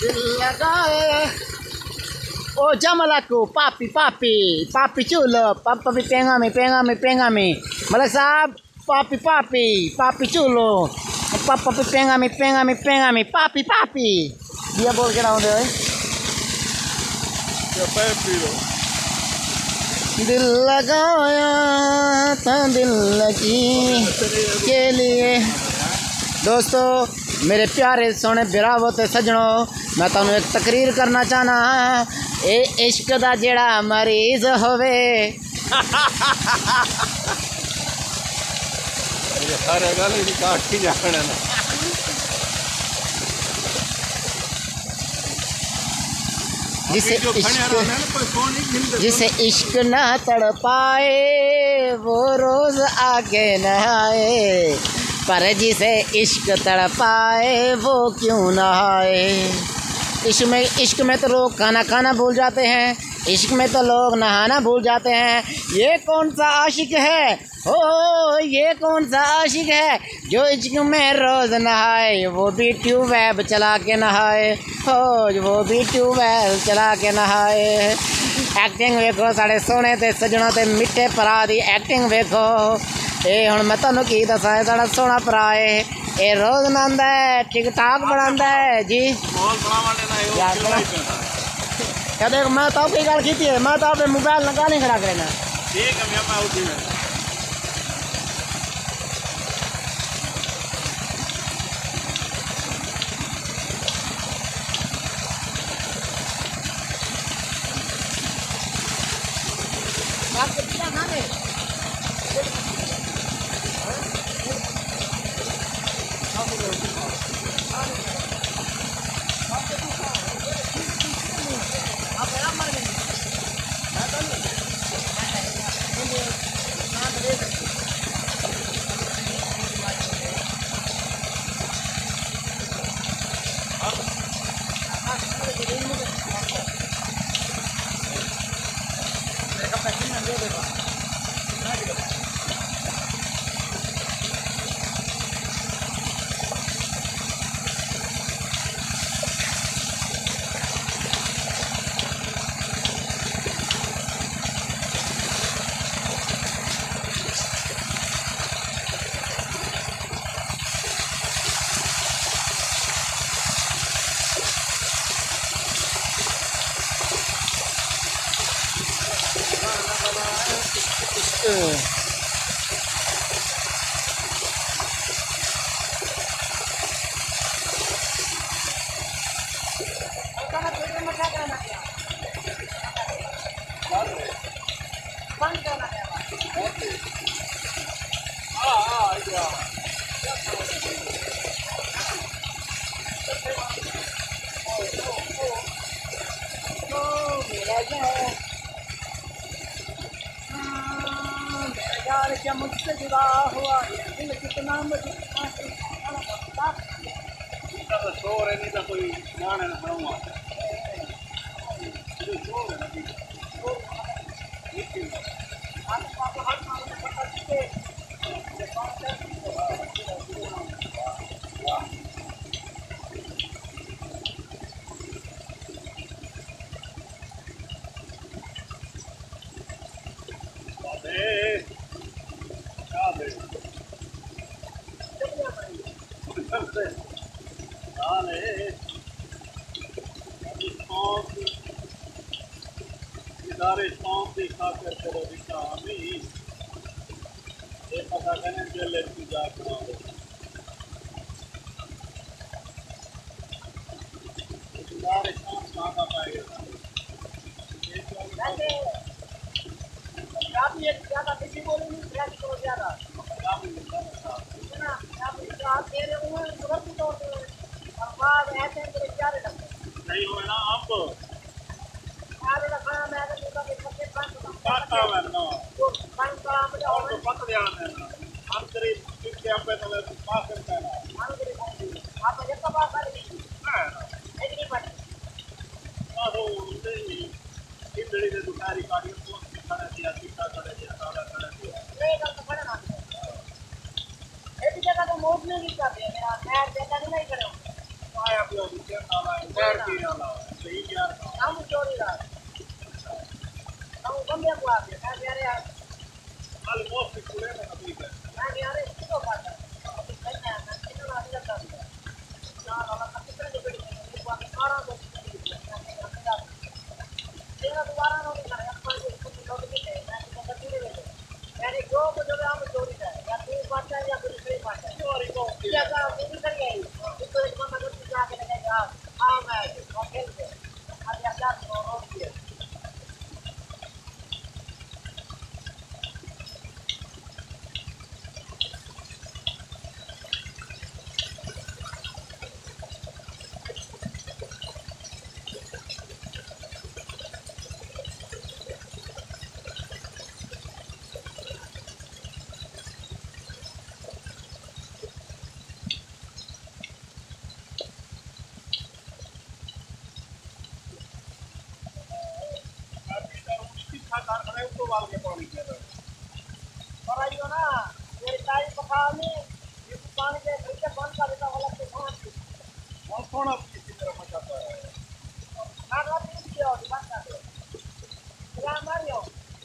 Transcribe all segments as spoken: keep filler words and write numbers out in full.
दिल लगाए ओ जमलाku papi papi papi chulo papi pengami pengami pengami Malik साहब papi papi papi chulo papi pengami pengami pengami papi papi dia बोल के ना दे दिल लगाया था दिल लगी के लिए। दोस्तों मेरे प्यारे सोने बिरावो ते सजनों मैं तुहानू एक तकरीर करना चाहना ए इश्क दा जेड़ा मरीज होवे जिसे इश्क जिसे इश्क न तड़ पाए वो रोज आगे न आए पर जिसे इश्क तड़ पाए वो क्यों न आए। इश्क में इश्क में तो लोग खाना खाना भूल जाते हैं, इश्क में तो लोग नहाना भूल जाते हैं। ये कौन सा आशिक है हो ये कौन सा आशिक है जो इश्क में रोज़ नहाए वो भी ट्यूबवेल चला के नहाए हो वो भी ट्यूबवेल चला के नहाए। एक्टिंग वेखो साढ़े सोने ते सजनों ते मिठे भरा दी एक्टिंग वेखो। ये हुण मैं तुहानू की दसां साढ़ा सोहना भरा है ये रोज़ नहांदा है टिक टाक बनांदा है जी। क्या देख मैं तो आपकी गल की है मैं तो अपने मोबाइल लगा नहीं खड़ा करना ठीक है मैं उठी में क्या मुझसे जुदा हुआ दिल कितना मुझे शोर है नहीं तो कोई गाने ना बनाऊंगा सारे सौंप की खाकर करो विकामी ये पता करने के लिए पूजा करो सारे सौंप मांगा पाएगा आप ये ज़्यादा किसी बोले नहीं प्रयास करो ज़्यादा आप इतना आप आप दे रहे हो तुरंत तो बाद ऐसे मेरे प्यारे लगते नहीं हो ना आपको Kamu curi lah. Kamu kami aku habis. Kami ada. Kami ada itu apa? Banyak. Nanti kita ada kami. Nah, kalau kita ada beli buat orang tuh. Dia tuh orang orang yang apa sih itu kita begini. Nanti kita pilih itu. Jadi gua tuh juga kamu curi dah. Ya tuh baca ya tuh curi baca. Curi kok. Ya kan ini kan ya. Itu cuma kita bisa kita jawab. Ah, mas. Oke. Ada yang orang dia. Para yo ना ये time पकाने ये पानी के खर्चे बंद कर देता वाला के पांच और कौन अब किसी तरह मचाता है ना ना तीन किया और बंद कर दो क्या मारियो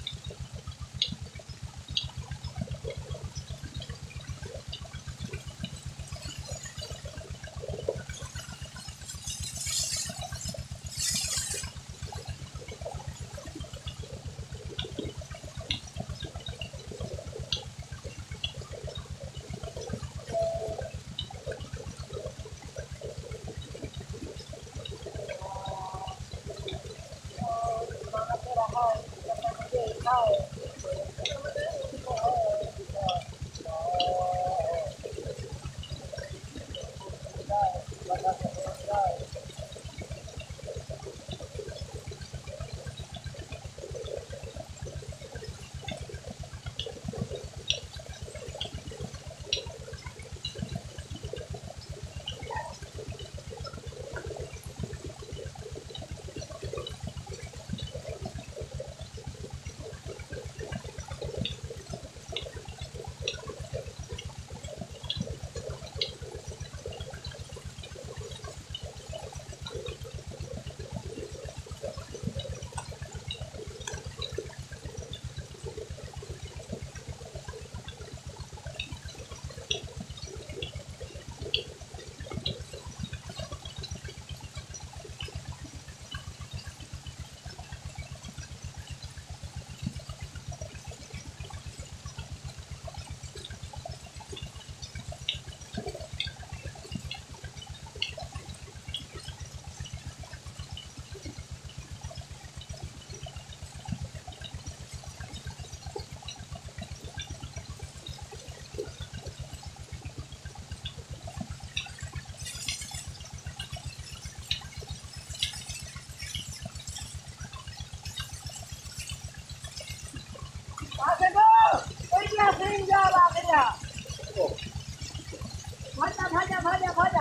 भाजा भाजा भाजा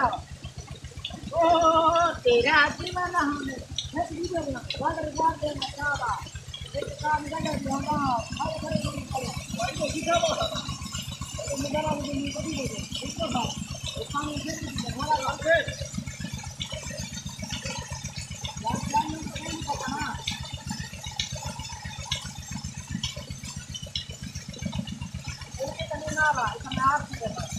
ओ तेरा जीवन हमने मैं वीडियो में वाटर वाटर में चावा एक काम कर दिया ना भाई करे तो भाई तो सीधा बात तो मेरा मुझे नहीं पड़ी है इसको बात काम से हमारा लागे लास्ट टाइम में नहीं पता ना ओके तने ना रहा इसमें आप ही करना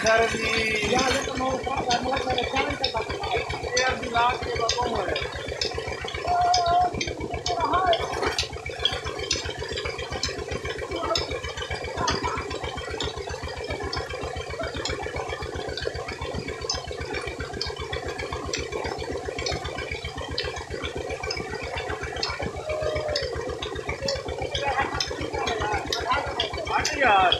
dari ya itu mau mulai dari jalan ke Bapak. Biar bilang ke Bapak mulai. यार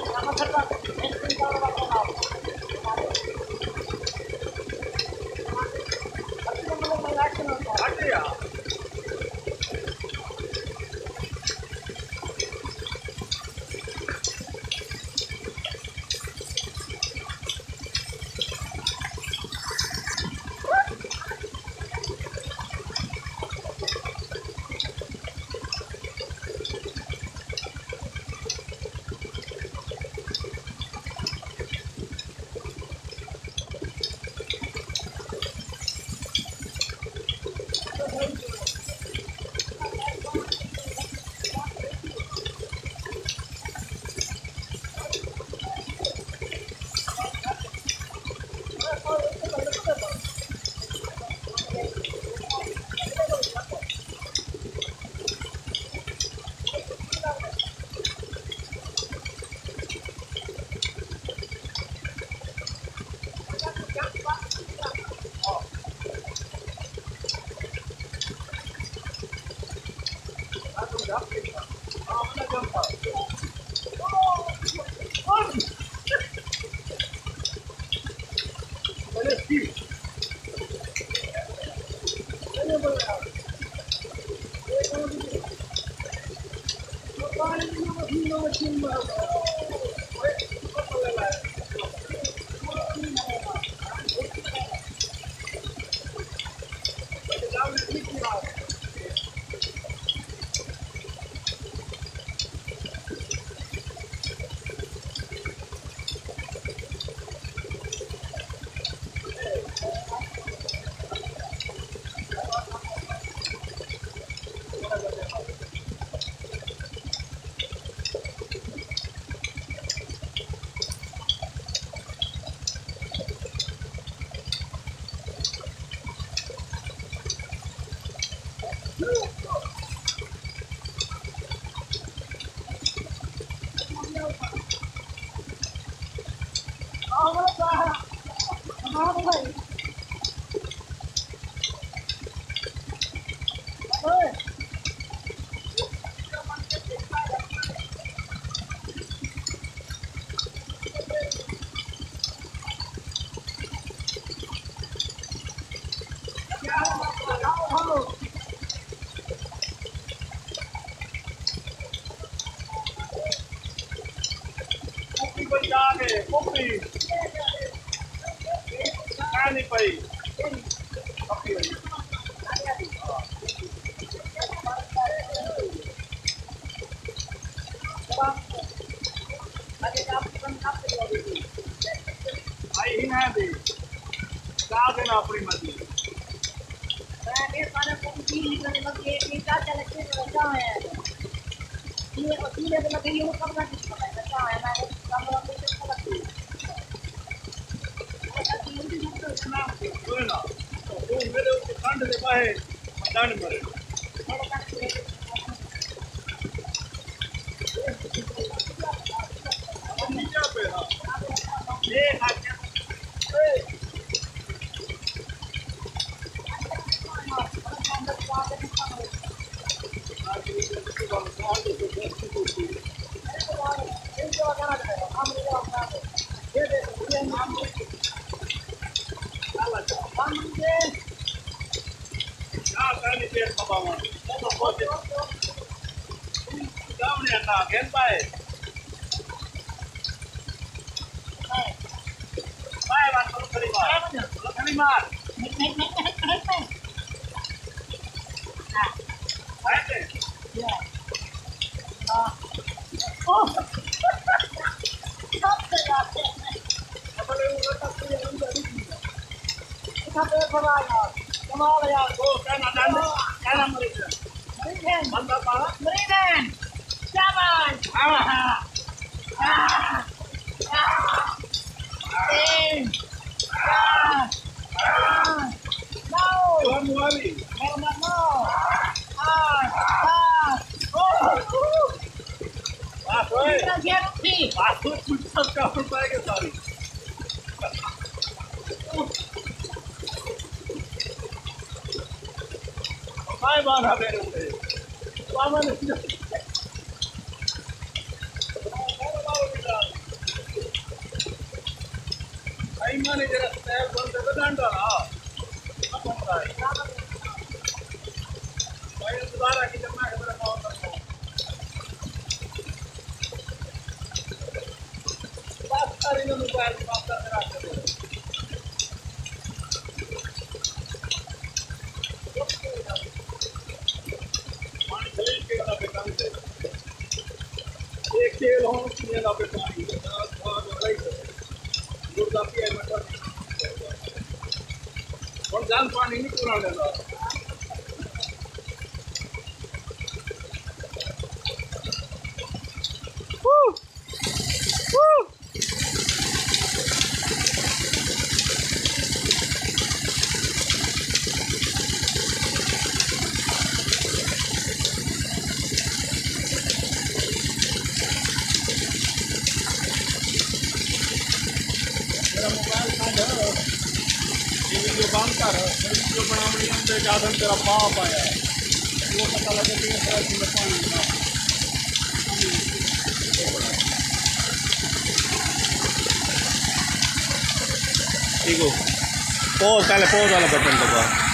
kopi kani pai kopi आई ही ना दे का देना अपनी मर्जी मैं पाने को तीन लीटर में के एक का चले के रखा है ये और तीन लीटर में ये कब का रखा है मैं काम वाला को लगती है बोले ना तो मेरे ऊपर ठंड दे पाए मैदान मरे नीचे पे ना ये आके कमाल यार वो कहना जानते कहना मरे मरीन बंदा पाला मरीन शाबाश हां हां Ah! तीन चार पाँच नौ Tuan Wali. nomor nol आठ सात Mas, oi. Aqui. Passou tudo que os carros pegam, sabe? Vai, mano, velho. Vai, mano. Aí, mano, ele era sério, quando você tá andando lá. Tá bom, vai. Vai, eu vou dar aqui também, eu vou dar uma outra. Ainda no bairro de Passa Graça. पानी चले के ना बेकार से एक तेल हो किए ना बेकार ये बहुत बड़ा है गुर्दा की है मतलब और जान पानी नहीं पूरा लेना मोबाइल का डर ये वीडियो बंद कर वीडियो बनाने में बेचारा तेरा बाप आया वो पता लगे कि तेरा चीज पानी ना ठीक हो पॉज पहले पॉज वाला बटन दबा